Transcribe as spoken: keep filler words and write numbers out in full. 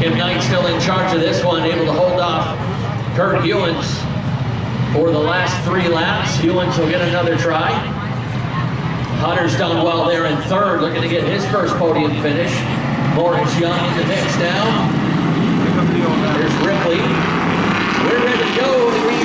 Kim Knight still in charge of this one, able to hold off Kurt Hewins for the last three laps. Hewins will get another try. Hunter's done well there in third, looking to get his first podium finish. Morris Young in the mix now. There's Ripley. We're ready to go.